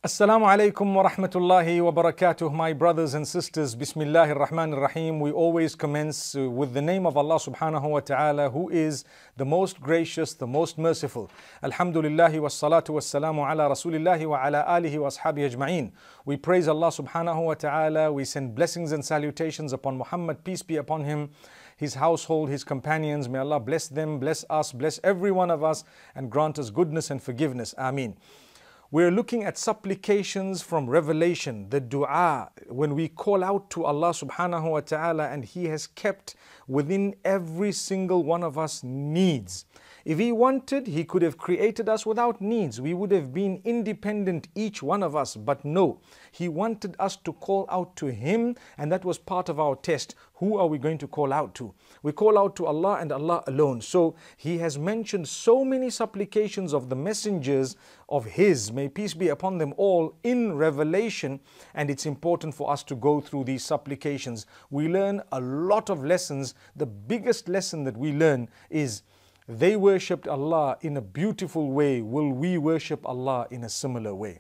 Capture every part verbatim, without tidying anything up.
Assalamu alaikum wa rahmatullahi wa barakatuh, my brothers and sisters. Bismillahir Rahmanir Rahim. We always commence uh, with the name of Allah subhanahu wa ta'ala, who is the most gracious, the most merciful. Alhamdulillahi wa salatu wa salamu ala rasulillahi wa ala alihi wa ashabihi ajma'een. We praise Allah subhanahu wa ta'ala. We send blessings and salutations upon Muhammad, peace be upon him, his household, his companions. May Allah bless them, bless us, bless every one of us, and grant us goodness and forgiveness. Ameen. We're looking at supplications from Revelation, the dua, when we call out to Allah subhanahu wa ta'ala, and He has kept within every single one of us needs. If He wanted, He could have created us without needs. We would have been independent, each one of us. But no, He wanted us to call out to Him, and that was part of our test. Who are we going to call out to? We call out to Allah and Allah alone. So He has mentioned so many supplications of the messengers of His, may peace be upon them all, in Revelation, and it's important for us to go through these supplications. We learn a lot of lessons. The biggest lesson that we learn is they worshipped Allah in a beautiful way. Will we worship Allah in a similar way?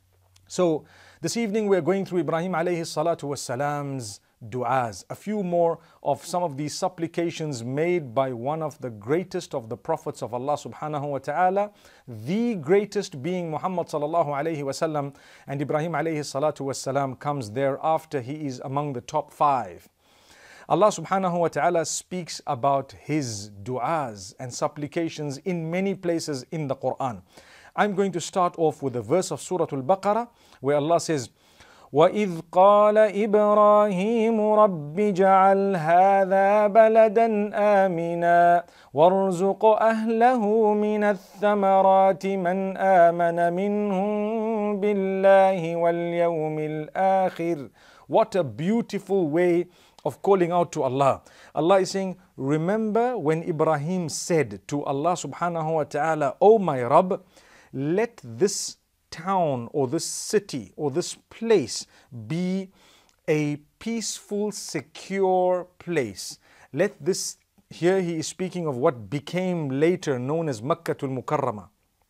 So this evening we're going through Ibrahim alayhi salatu wassalam's du'as, a few more of some of these supplications made by one of the greatest of the prophets of Allah subhanahu wa ta'ala, the greatest being Muhammad sallallahu alayhi wasallam, and Ibrahim alayhi salatu wassalam comes thereafter. He is among the top five. Allah subhanahu wa ta'ala speaks about His du'as and supplications in many places in the Quran. I'm going to start off with a verse of Surah Al-Baqarah where Allah says, وَإِذْ قَالَ إِبْرَاهِيمُ رَبِّ جَعَلْ هَذَا بَلَدًا آمِنًا وَارْزُقْ أَهْلَهُ مِنَ الثَّمَرَاتِ مَنْ آمَنَ مِنْهُمْ بِاللَّهِ وَالْيَوْمِ الْآخِرِ. What a beautiful way of calling out to Allah. Allah is saying, remember when Ibrahim said to Allah subhanahu wa ta'ala, "O my Rabb, let this town or this city or this place be a peaceful, secure place. Let this," here he is speaking of what became later known as Makkatul Mukarramah.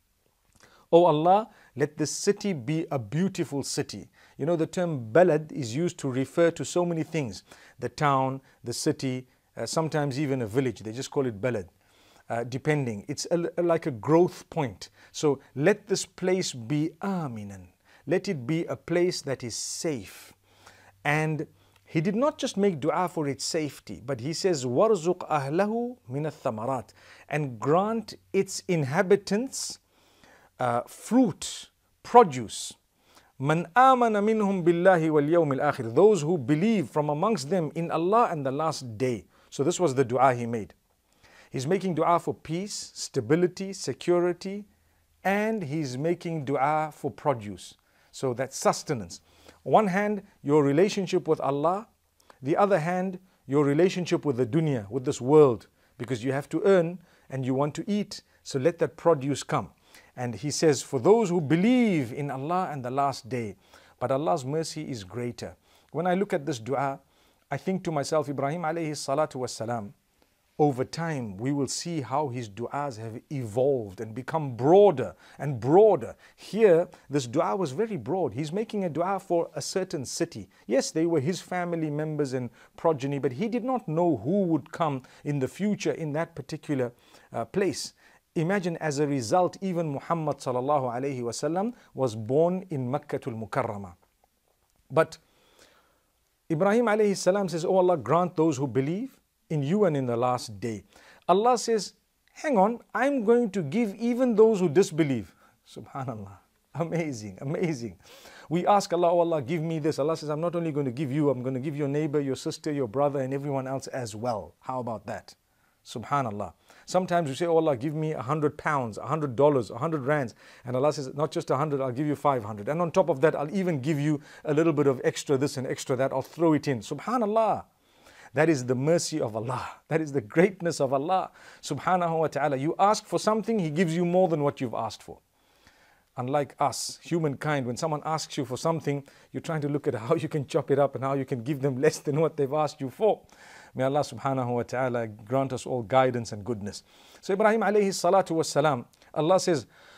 "O Allah, let this city be a beautiful city." You know, the term balad is used to refer to so many things. The town, the city, uh, sometimes even a village. They just call it balad, uh, depending. It's a, a, like a growth point. So let this place be aminan. Let it be a place that is safe. And he did not just make dua for its safety, but he says, وَارْزُقْ أَهْلَهُ مِنَ الثَّمَرَاتِ, and grant its inhabitants uh, fruit, produce. Man amana minhum billahi wal yawm al-akhir, those who believe from amongst them in Allah and the last day. So this was the dua he made. He's making dua for peace, stability, security, and he's making dua for produce. So that's sustenance. On one hand, your relationship with Allah. The other hand, your relationship with the dunya, with this world, because you have to earn and you want to eat. So let that produce come. And he says, for those who believe in Allah and the last day. But Allah's mercy is greater. When I look at this dua, I think to myself, Ibrahim alayhi salatu wassalam, over time we will see how his du'as have evolved and become broader and broader. Here, this dua was very broad. He's making a dua for a certain city. Yes, they were his family members and progeny, but he did not know who would come in the future in that particular uh, place. Imagine, as a result, even Muhammad sallallahu alayhi wasallam was born in Makkatul Mukarramah. But Ibrahim alayhi salam says, "Oh Allah, grant those who believe in you and in the last day." Allah says, hang on, I'm going to give even those who disbelieve. Subhanallah. Amazing, amazing. We ask Allah, "Oh Allah, give me this." Allah says, I'm not only going to give you, I'm going to give your neighbor, your sister, your brother, and everyone else as well. How about that? Subhanallah. Sometimes we say, "Oh Allah, give me a hundred pounds, a hundred dollars, a hundred rands." And Allah says, not just a hundred, I'll give you five hundred. And on top of that, I'll even give you a little bit of extra this and extra that. I'll throw it in. Subhanallah. That is the mercy of Allah. That is the greatness of Allah. Subhanahu wa ta'ala. You ask for something, He gives you more than what you've asked for. Unlike us, humankind, when someone asks you for something, you're trying to look at how you can chop it up and how you can give them less than what they've asked you for. May Allah subhanahu wa ta'ala grant us all guidance and goodness. So Ibrahim alayhi salatu was salam, Allah says,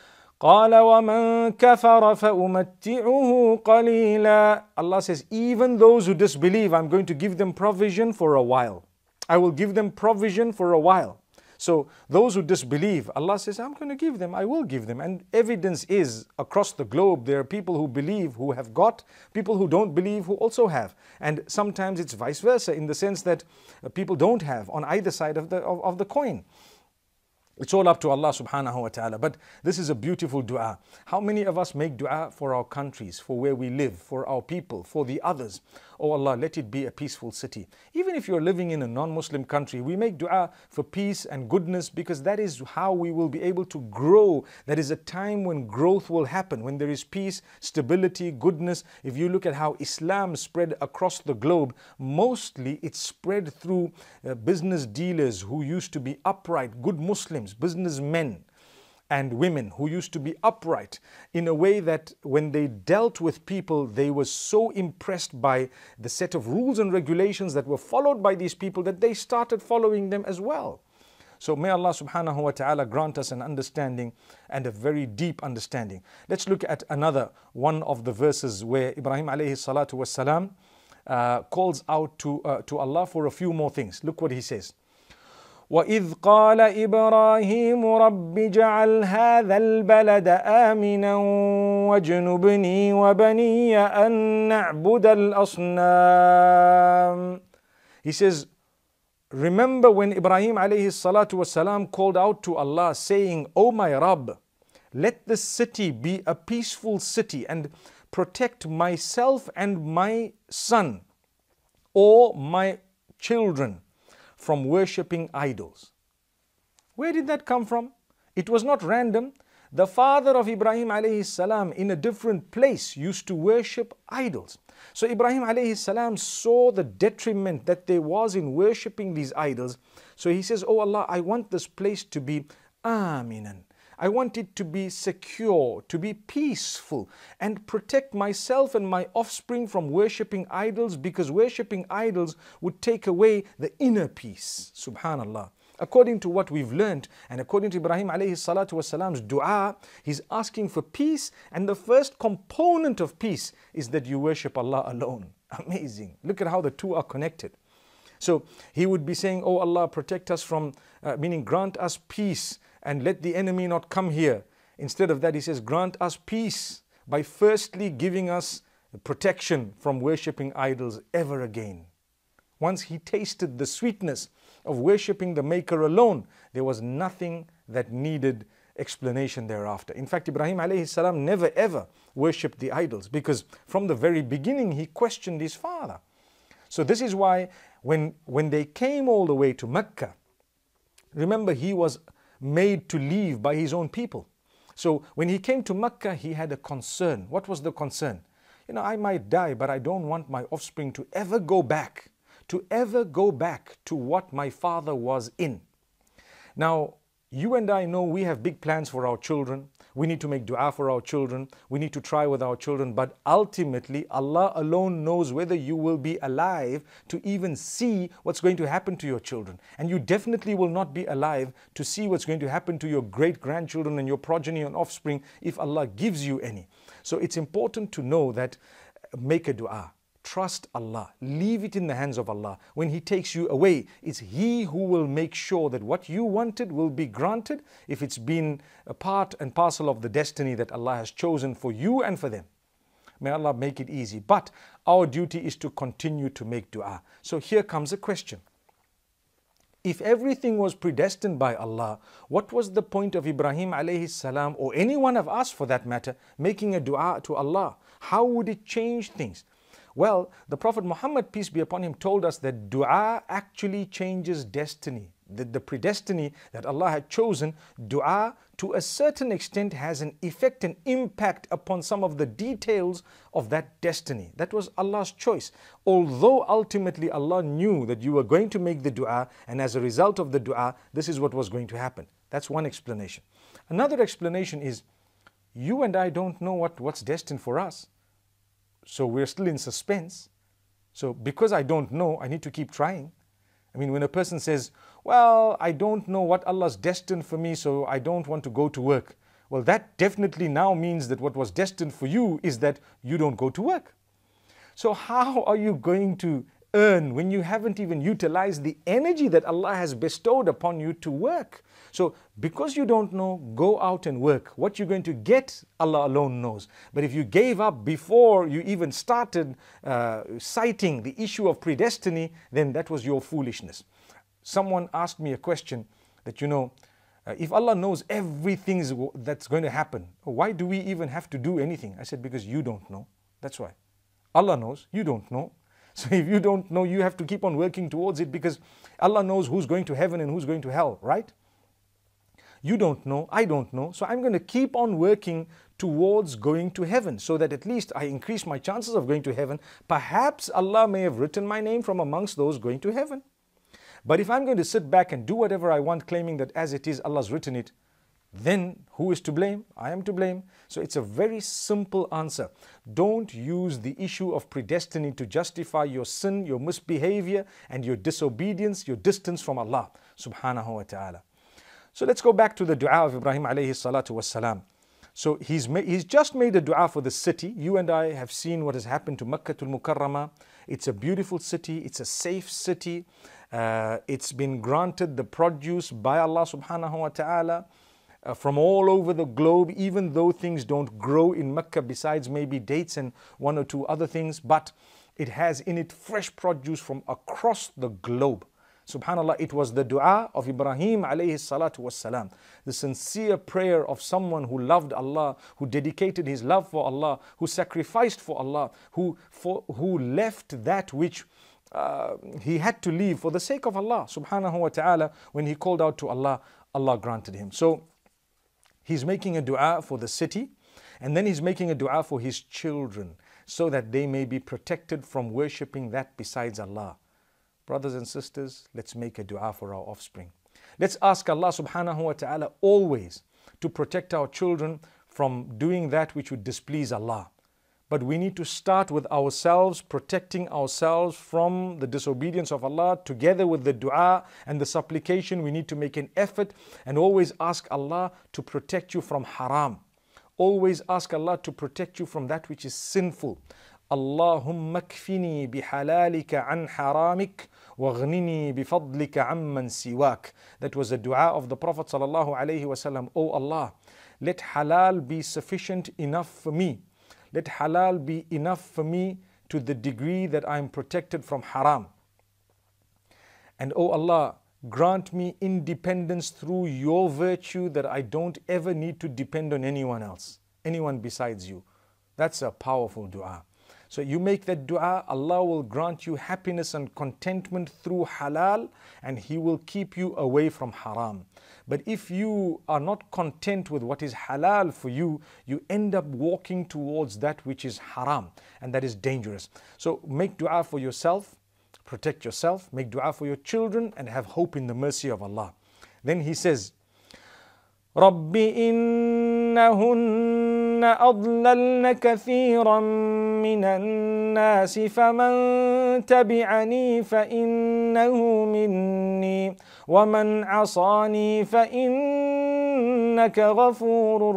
قَالَ وَمَنْ كَفَرَ فَأُمَتِّعُهُ قَلِيلًا. Allah says, even those who disbelieve, I'm going to give them provision for a while. I will give them provision for a while. So those who disbelieve, Allah says, I'm going to give them, I will give them. And evidence is across the globe, there are people who believe who have got, people who don't believe who also have. And sometimes it's vice versa, in the sense that people don't have on either side of the, of, of the coin. It's all up to Allah subhanahu wa ta'ala. But this is a beautiful dua. How many of us make dua for our countries, for where we live, for our people, for the others? Oh Allah, let it be a peaceful city. Even if you're living in a non-Muslim country, we make dua for peace and goodness, because that is how we will be able to grow. That is a time when growth will happen, when there is peace, stability, goodness. If you look at how Islam spread across the globe, mostly it spread through uh, business dealers who used to be upright, good Muslims, businessmen and women who used to be upright, in a way that when they dealt with people, they were so impressed by the set of rules and regulations that were followed by these people that they started following them as well. So may Allah subhanahu wa ta'ala grant us an understanding, and a very deep understanding. Let's look at another one of the verses where Ibrahim alayhi salatu was salam uh, calls out to, uh, to Allah for a few more things. Look what he says. وَإِذْ قَالَ إِبْرَاهِيمُ رَبِّ جَعَلْ هَذَا الْبَلَدَ آمِنًا وَاجْنُبْنِي وَبَنِيَّ أَن نَعْبُدَ الْأَصْنَامَ. He says, remember when Ibrahim alayhi salatu wasalam called out to Allah saying, O my Rabb, let this city be a peaceful city and protect myself and my son or my children from worshipping idols. Where did that come from? It was not random. The father of Ibrahim alayhi salam in a different place used to worship idols. So Ibrahim alayhi salam saw the detriment that there was in worshipping these idols. So he says, Oh Allah, I want this place to be aminan. I want it to be secure, to be peaceful, and protect myself and my offspring from worshipping idols, because worshipping idols would take away the inner peace. Subhanallah. According to what we've learned, and according to Ibrahim alayhi salatu wasalam's dua, he's asking for peace, and the first component of peace is that you worship Allah alone. Amazing. Look at how the two are connected. So he would be saying, Oh Allah, protect us from, uh, meaning grant us peace and let the enemy not come here. Instead of that, he says, grant us peace by firstly giving us protection from worshipping idols ever again. Once he tasted the sweetness of worshipping the Maker alone, there was nothing that needed explanation thereafter. In fact, Ibrahim alayhi salam never ever worshipped the idols, because from the very beginning he questioned his father. So this is why when, when they came all the way to Mecca, remember he was made to leave by his own people. So when he came to Mecca, he had a concern. What was the concern? You know, I might die, but I don't want my offspring to ever go back, to ever go back to what my father was in. Now, you and I know we have big plans for our children. We need to make dua for our children. We need to try with our children. But ultimately, Allah alone knows whether you will be alive to even see what's going to happen to your children. And you definitely will not be alive to see what's going to happen to your great-grandchildren and your progeny and offspring if Allah gives you any. So it's important to know that, make a dua. Trust Allah. Leave it in the hands of Allah. When He takes you away, it's He who will make sure that what you wanted will be granted, if it's been a part and parcel of the destiny that Allah has chosen for you and for them. May Allah make it easy. But our duty is to continue to make dua. So here comes a question. If everything was predestined by Allah, what was the point of Ibrahim alayhi salam, or any one of us for that matter, making a dua to Allah? How would it change things? Well, the Prophet Muhammad, peace be upon him, told us that dua actually changes destiny. The, the predestiny that Allah had chosen, dua to a certain extent has an effect and impact upon some of the details of that destiny. That was Allah's choice. Although ultimately Allah knew that you were going to make the dua, and as a result of the dua, this is what was going to happen. That's one explanation. Another explanation is, you and I don't know what, what's destined for us. So we're still in suspense. So because I don't know, I need to keep trying. I mean, when a person says, well, I don't know what Allah's destined for me, so I don't want to go to work. Well, that definitely now means that what was destined for you is that you don't go to work. So how are you going to earn when you haven't even utilized the energy that Allah has bestowed upon you to work? So because you don't know, go out and work. What you're going to get, Allah alone knows. But if you gave up before you even started uh, citing the issue of predestiny, then that was your foolishness. Someone asked me a question that, you know, uh, if Allah knows everything that's going to happen, why do we even have to do anything? I said, because you don't know. That's why. Allah knows, you don't know. So if you don't know, you have to keep on working towards it, because Allah knows who's going to heaven and who's going to hell, right? You don't know, I don't know. So I'm going to keep on working towards going to heaven, so that at least I increase my chances of going to heaven. Perhaps Allah may have written my name from amongst those going to heaven. But if I'm going to sit back and do whatever I want, claiming that as it is, Allah's written it, then who is to blame? I am to blame. So it's a very simple answer. Don't use the issue of predestiny to justify your sin, your misbehavior, and your disobedience, your distance from Allah subhanahu wa ta'ala. So let's go back to the dua of Ibrahim alayhi salatu wassalam. So he's, ma he's just made a dua for the city. You and I have seen what has happened to Makkatul Mukarramah. It's a beautiful city. It's a safe city. Uh, it's been granted the produce by Allah subhanahu wa ta'ala uh, from all over the globe, even though things don't grow in Mecca besides maybe dates and one or two other things, but it has in it fresh produce from across the globe. Subhanallah, it was the dua of Ibrahim alayhi salatu wassalam, the sincere prayer of someone who loved Allah, who dedicated his love for Allah, who sacrificed for Allah, who, for, who left that which uh, he had to leave for the sake of Allah subhanahu wa ta'ala. When he called out to Allah, Allah granted him. So he's making a dua for the city, and then he's making a dua for his children, so that they may be protected from worshipping that besides Allah. Brothers and sisters, let's make a dua for our offspring. Let's ask Allah subhanahu wa ta'ala always to protect our children from doing that which would displease Allah. But we need to start with ourselves, protecting ourselves from the disobedience of Allah. Together with the dua and the supplication, we need to make an effort and always ask Allah to protect you from haram. Always ask Allah to protect you from that which is sinful. Allahumma kfini bihalalika an haramik waghnini bifadlika amman siwak. That was the dua of the Prophet sallallahu alaihi wasallam. Oh Allah, let halal be sufficient enough for me. Let halal be enough for me to the degree that I am protected from haram. And oh Allah, grant me independence through your virtue, that I don't ever need to depend on anyone else, anyone besides you. That's a powerful dua. So you make that dua, Allah will grant you happiness and contentment through halal, and He will keep you away from haram. But if you are not content with what is halal for you, you end up walking towards that which is haram, and that is dangerous. So make dua for yourself, protect yourself, make dua for your children, and have hope in the mercy of Allah. Then he says, رَبِّ إِنَّهُنَّ أَضْلَلْنَ كَثِيرًا مِنَ النَّاسِ فَمَنْ تَبِعَنِي فَإِنَّهُ مِنِّي وَمَنْ عَصَانِي فَإِنَّكَ غَفُورٌ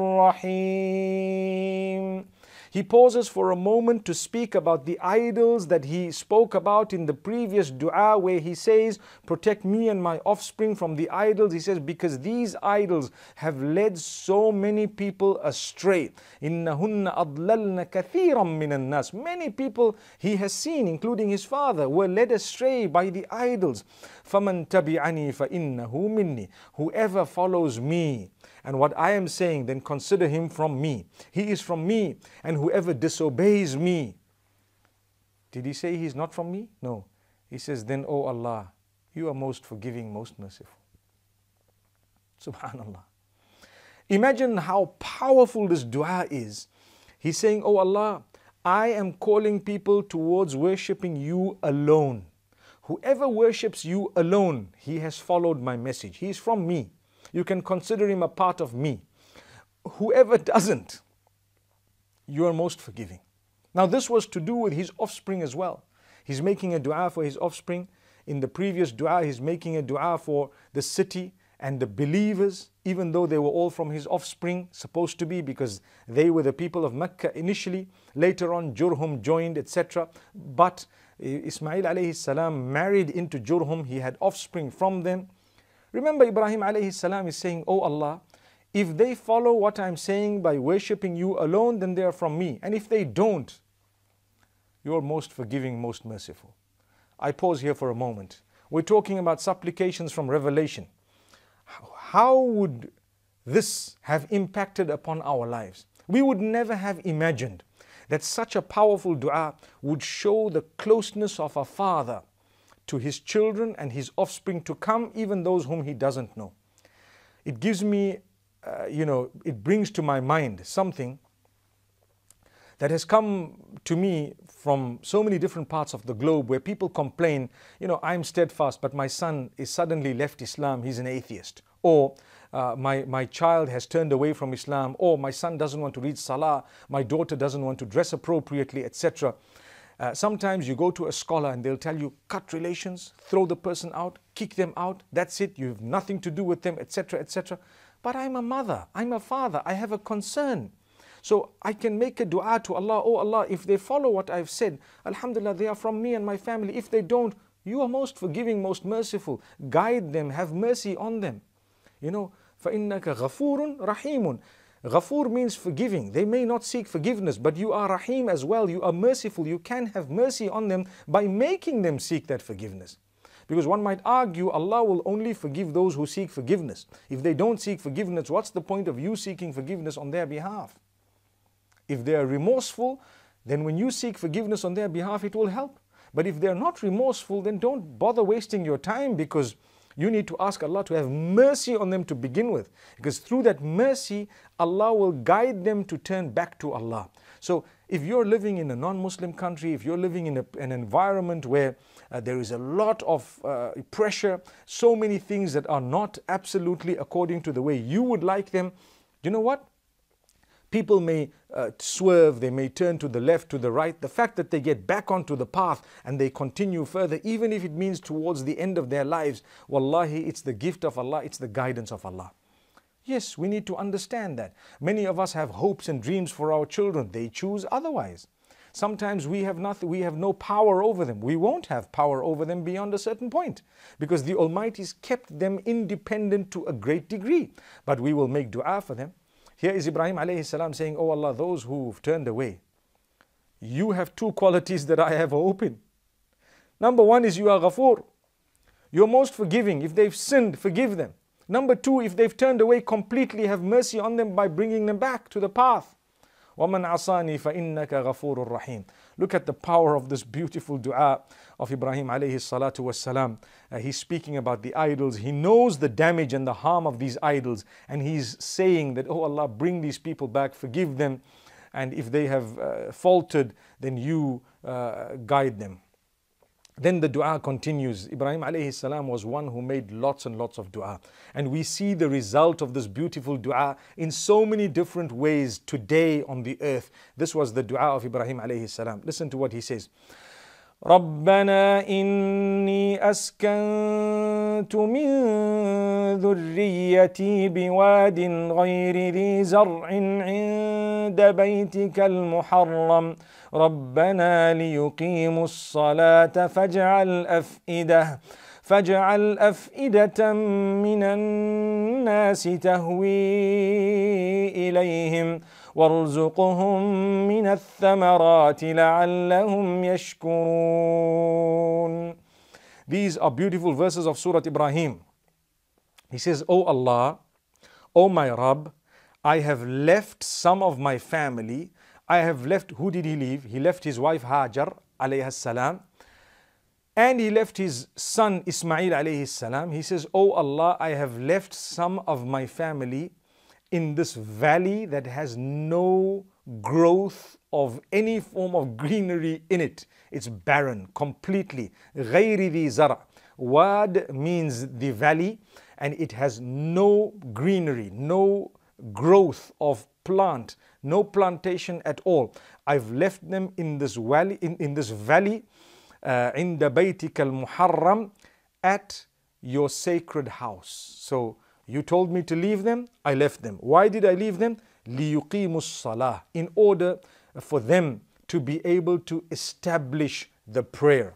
رَحِيمٌ. He pauses for a moment to speak about the idols that he spoke about in the previous dua, where he says, protect me and my offspring from the idols. He says, because these idols have led so many people astray. إِنَّهُنَّ أَضْلَلْنَ كَثِيرًا مِنَ النَّاسِ. Many people he has seen, including his father, were led astray by the idols. فَمَنْ تَبِعَنِي فَإِنَّهُ مِنِّي. Whoever follows me and what I am saying, then consider him from me. He is from me. And whoever disobeys me. Did he say he's not from me? No. He says, then, O Allah, you are most forgiving, most merciful. Subhanallah. Imagine how powerful this dua is. He's saying, O Allah, I am calling people towards worshipping you alone. Whoever worships you alone, he has followed my message. He is from me. You can consider him a part of me. Whoever doesn't, you are most forgiving. Now this was to do with his offspring as well. He's making a dua for his offspring. In the previous dua, he's making a dua for the city. and the believers, even though they were all from his offspring, supposed to be, because they were the people of Mecca initially. Later on, Jurhum joined, et cetera. But Ismail alayhi salam married into Jurhum. He had offspring from them. Remember, Ibrahim alayhi salam is saying, "Oh Allah, if they follow what I'm saying by worshipping you alone, then they are from me. And if they don't, you are most forgiving, most merciful." I pause here for a moment. We're talking about supplications from Revelation. How would this have impacted upon our lives? We would never have imagined that such a powerful dua would show the closeness of a father to his children and his offspring to come, even those whom he doesn't know. It gives me, uh, you know, it brings to my mind something that has come to me from so many different parts of the globe, where people complain, you know, I'm steadfast, but my son is suddenly left Islam, he's an atheist. Or uh, my, my child has turned away from Islam. Or my son doesn't want to read Salah, my daughter doesn't want to dress appropriately, et cetera. Uh, sometimes you go to a scholar and they'll tell you, cut relations, throw the person out, kick them out, that's it, you have nothing to do with them, et cetera, et cetera. But I'm a mother, I'm a father, I have a concern. So I can make a dua to Allah, "Oh Allah, if they follow what I've said, alhamdulillah, they are from me and my family. If they don't, you are most forgiving, most merciful. Guide them, have mercy on them." You know, فَإِنَّكَ غَفُورٌ رَحِيمٌ. Ghafoor means forgiving. They may not seek forgiveness, but you are Rahim as well. You are merciful. You can have mercy on them by making them seek that forgiveness. Because one might argue Allah will only forgive those who seek forgiveness. If they don't seek forgiveness, what's the point of you seeking forgiveness on their behalf? If they are remorseful, then when you seek forgiveness on their behalf, it will help. But if they're not remorseful, then don't bother wasting your time, because you need to ask Allah to have mercy on them to begin with. Because through that mercy, Allah will guide them to turn back to Allah. So if you're living in a non-Muslim country, if you're living in a, an environment where uh, there is a lot of uh, pressure, so many things that are not absolutely according to the way you would like them, you know what? People may uh, swerve, they may turn to the left, to the right. The fact that they get back onto the path and they continue further, even if it means towards the end of their lives, wallahi, it's the gift of Allah, it's the guidance of Allah. Yes, we need to understand that. Many of us have hopes and dreams for our children. They choose otherwise. Sometimes we have nothing, we have no power over them. We won't have power over them beyond a certain point, because the Almighty's kept them independent to a great degree. But we will make dua for them. Here is Ibrahim alayhi salam saying, "Oh Allah, those who've turned away, you have two qualities that I have open. Number one is you are Ghafoor. You're most forgiving. If they've sinned, forgive them. Number two, if they've turned away completely, have mercy on them by bringing them back to the path. وَمَنْ عَصَانِي فَإِنَّكَ غَفُورٌ رَحِيمٌ." Look at the power of this beautiful dua of Ibrahim alayhi salatu wassalam. Uh, he's speaking about the idols. He knows the damage and the harm of these idols. And he's saying that, "Oh Allah, bring these people back, forgive them. And if they have uh, faltered, then you uh, guide them." Then the dua continues. Ibrahim alayhi salam was one who made lots and lots of dua. And we see the result of this beautiful dua in so many different ways today on the earth. This was the dua of Ibrahim alayhi salam. Listen to what he says. رَبَّنَا إِنِّي أَسْكَنْتُ مِنْ ذُرِّيَّتِي بِوَادٍ غَيْرِ ذِي زَرْعٍ عِنْدَ بَيْتِكَ الْمُحَرَّمِ رَبَّنَا لِيُقِيمُوا الصَّلَاةَ فَاجْعَلْ أَفْئِدَةً فَاجْعَلْ أَفْئِدَةً مِنَ النَّاسِ تَهْوِي إِلَيْهِمْ وَارْزُقْهُمْ مِنَ الثَّمَرَاتِ لَعَلَّهُمْ يَشْكُرُونَ. These are beautiful verses of Surah Ibrahim. He says, "O Allah, O my Rabb, I have left some of my family." I have left, who did he leave? He left his wife Hajar alayhi salam, and he left his son Ismail alayhi salam. He says, "O Allah, I have left some of my family in this valley that has no growth of any form of greenery in it. It's barren completely. غَيْرِ ذِي زَرْعٍ. Wad means the valley, and it has no greenery, no growth of plant, no plantation at all. I've left them in this valley, in, in this valley, uh, in the Baytik al-Muharram, at your sacred house." So You told me to leave them, I left them. Why did I leave them? لِيُقِيمُوا الصَّلَاةِ, in order for them to be able to establish the prayer.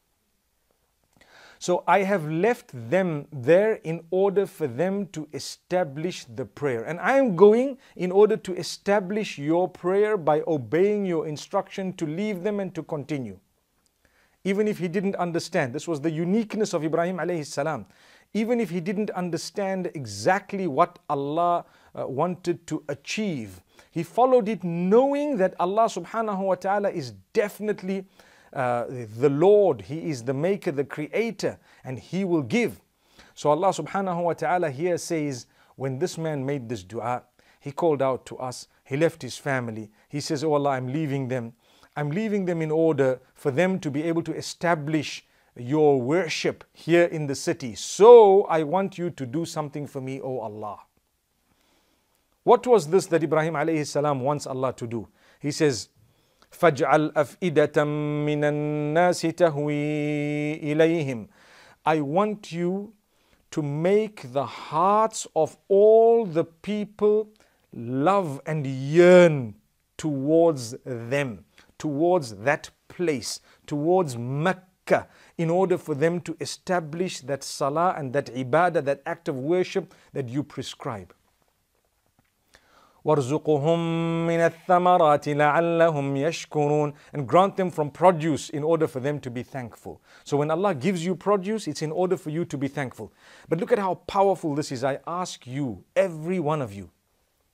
So I have left them there in order for them to establish the prayer. And I am going in order to establish your prayer by obeying your instruction to leave them and to continue. Even if he didn't understand, this was the uniqueness of Ibrahim alayhi salam. Even if he didn't understand exactly what Allah uh, wanted to achieve, he followed it knowing that Allah subhanahu wa ta'ala is definitely uh, the Lord. He is the maker, the creator, and he will give. So Allah subhanahu wa ta'ala here says, when this man made this dua, he called out to us, he left his family. He says, oh Allah, I'm leaving them. I'm leaving them in order for them to be able to establish your worship here in the city. So I want you to do something for me, O Allah. What was this that Ibrahim alayhi salam wants Allah to do? He says, فَاجْعَلْ أَفْئِدَةً مِّنَ النَّاسِ تَهْوِي إِلَيْهِمْ. I want you to make the hearts of all the people love and yearn towards them, towards that place, towards Mecca, in order for them to establish that salah and that ibadah, that act of worship that you prescribe. وَارْزُقُهُم مِّنَ الثَّمَرَاتِ لَعَلَّهُمْ يَشْكُرُونَ. And grant them from produce in order for them to be thankful. So when Allah gives you produce, it's in order for you to be thankful. But look at how powerful this is. I ask you, every one of you,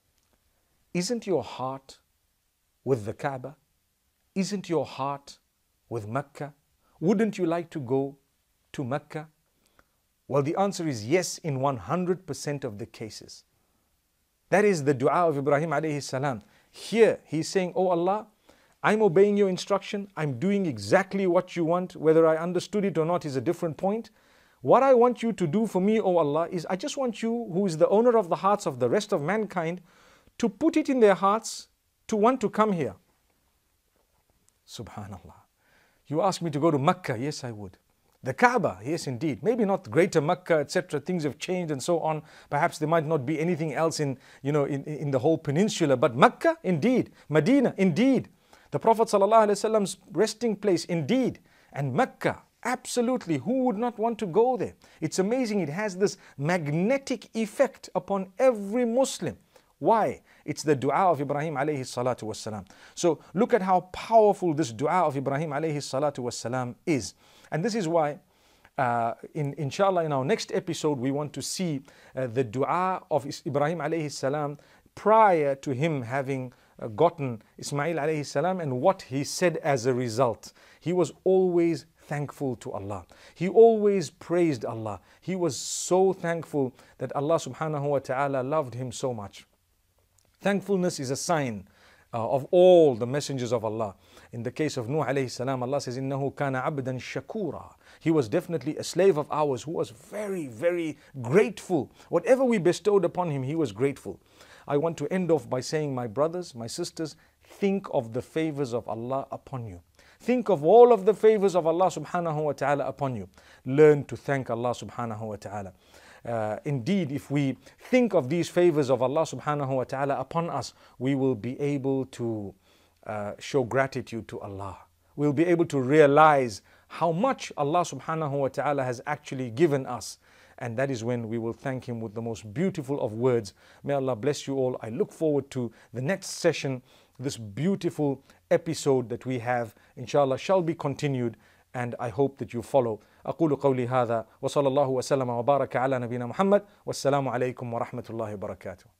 isn't your heart with the Kaaba? Isn't your heart with Mecca? Wouldn't you like to go to Mecca? Well, the answer is yes in one hundred percent of the cases. That is the dua of Ibrahim alayhi salam. Here he's saying, oh Allah, I'm obeying your instruction. I'm doing exactly what you want. Whether I understood it or not is a different point. What I want you to do for me, oh Allah, is I just want you, who is the owner of the hearts of the rest of mankind, to put it in their hearts to want to come here. Subhanallah. You ask me to go to Mecca, yes I would. The Kaaba, yes indeed. Maybe not greater Mecca, et cetera. Things have changed and so on. Perhaps there might not be anything else in, you know, in, in the whole peninsula. But Mecca, indeed. Medina, indeed. The Prophet ﷺ's resting place, indeed. And Mecca, absolutely. Who would not want to go there? It's amazing. It has this magnetic effect upon every Muslim. Why? It's the dua of Ibrahim alayhi salatu wassalam. So look at how powerful this dua of Ibrahim alayhi salatu wassalam is. And this is why, uh, in, inshallah, in our next episode, we want to see uh, the dua of Ibrahim alayhi salam prior to him having uh, gotten Ismail alayhi salam and what he said as a result. He was always thankful to Allah. He always praised Allah. He was so thankful that Allah subhanahu wa ta'ala loved him so much. Thankfulness is a sign uh, of all the messengers of Allah. In the case of Nuh alayhi salam, Allah says, إِنَّهُ كَانَ عَبْدًا شَكُورًا. He was definitely a slave of ours who was very, very grateful. Whatever we bestowed upon him, he was grateful. I want to end off by saying, my brothers, my sisters, think of the favors of Allah upon you. Think of all of the favors of Allah subhanahu wa ta'ala upon you. Learn to thank Allah subhanahu wa ta'ala. Uh, indeed, if we think of these favors of Allah subhanahu wa ta'ala upon us, we will be able to uh, show gratitude to Allah. We'll be able to realize how much Allah subhanahu wa ta'ala has actually given us. And that is when we will thank Him with the most beautiful of words. May Allah bless you all. I look forward to the next session. This beautiful episode that we have, inshallah, shall be continued. And I hope that you follow. أقول قولي هذا وصلى الله وسلم وبارك على نبينا محمد والسلام عليكم ورحمة الله وبركاته.